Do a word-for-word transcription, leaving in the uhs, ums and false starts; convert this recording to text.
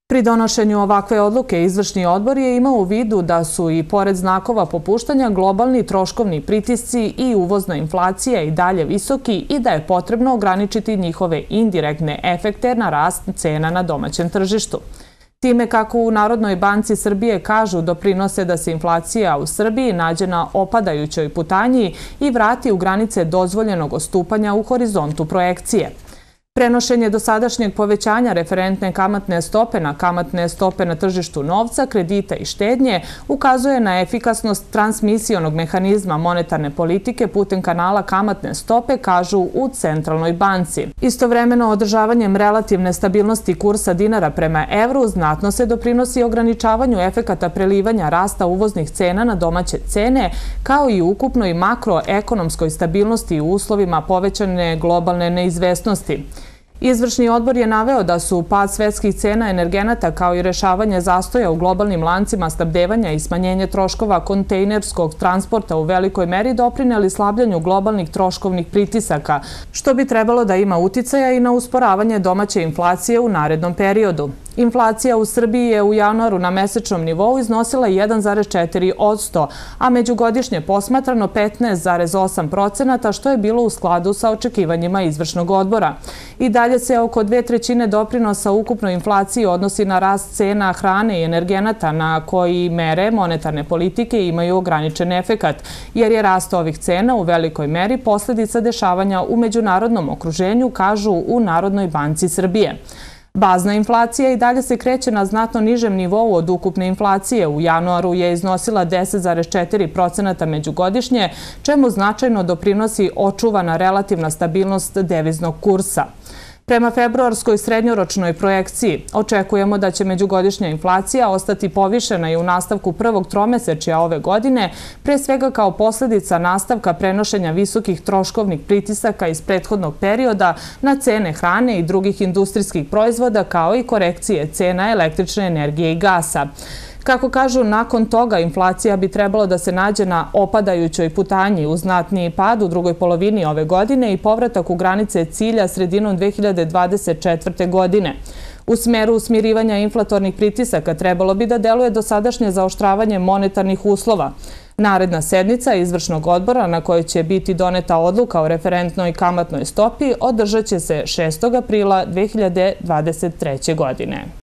Pri donošenju ovakve odluke izvršni odbor je imao u vidu da su i pored znakova popuštanja globalni troškovni pritisci i uvozna inflacija i dalje visoki i da je potrebno ograničiti njihove indirektne efekte na rast cena na domaćem tržištu. Time, kako u Narodnoj banci Srbije kažu, doprinose da se inflacija u Srbiji nađe na opadajućoj putanji i vrati u granice dozvoljenog odstupanja u horizontu projekcije. Prenošenje dosadašnjeg povećanja referentne kamatne stope na kamatne stope na tržištu novca, kredita i štednje ukazuje na efikasnost transmisionog mehanizma monetarne politike putem kanala kamatne stope, kažu u Centralnoj banci. Istovremeno, održavanjem relativne stabilnosti kursa dinara prema evru znatno se doprinosi ograničavanju efekata prelivanja rasta uvoznih cena na domaće cene, kao i ukupnoj makroekonomskoj stabilnosti u uslovima povećane globalne neizvesnosti. Izvršni odbor je naveo da su pad svetskih cena energenata kao i rešavanje zastoja u globalnim lancima snabdevanja i smanjenje troškova kontejnerskog transporta u velikoj meri doprineli slabljanju globalnih troškovnih pritisaka, što bi trebalo da ima uticaja i na usporavanje domaće inflacije u narednom periodu. Inflacija u Srbiji je u januaru na mesečnom nivou iznosila jedan zarez četiri posto, a međugodišnje posmatrano petnaest zarez osam procenata, što je bilo u skladu sa očekivanjima izvršnog odbora. I dalje se oko dve trećine doprinosa ukupnoj inflaciji odnosi na rast cena hrane i energenata, na koji mere monetarne politike imaju ograničen efekat, jer je rast ovih cena u velikoj meri posledica dešavanja u međunarodnom okruženju, kažu u Narodnoj banci Srbije. Bazna inflacija i dalje se kreće na znatno nižem nivou od ukupne inflacije. U januaru je iznosila deset zarez četiri procenata međugodišnje, čemu značajno doprinosi očuvana relativna stabilnost deviznog kursa. Prema februarskoj srednjoročnoj projekciji očekujemo da će međugodišnja inflacija ostati povišena i u nastavku prvog tromesečja ove godine, pre svega kao posledica nastavka prenošenja visokih troškovnih pritisaka iz prethodnog perioda na cene hrane i drugih industrijskih proizvoda, kao i korekcije cena električne energije i gasa. Kako kažu, nakon toga inflacija bi trebalo da se nađe na opadajućoj putanji uz znatniji pad u drugoj polovini ove godine i povratak u granice cilja sredinom dve hiljade dvadeset četvrte. godine. U smeru smirivanja inflatornih pritisaka trebalo bi da deluje dosadašnje zaoštravanje monetarnih uslova. Naredna sednica izvršnog odbora na kojoj će biti doneta odluka o referentnoj kamatnoj stopi održat će se šestog aprila dve hiljade dvadeset treće. godine.